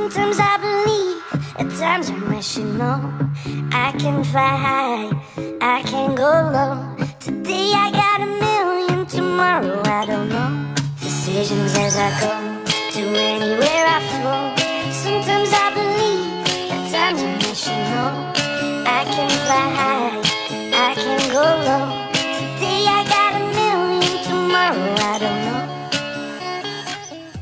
Sometimes I believe, at times I wish, you know, I can fly high, I can go low. Today I got a million, tomorrow I don't know. Decisions as I go.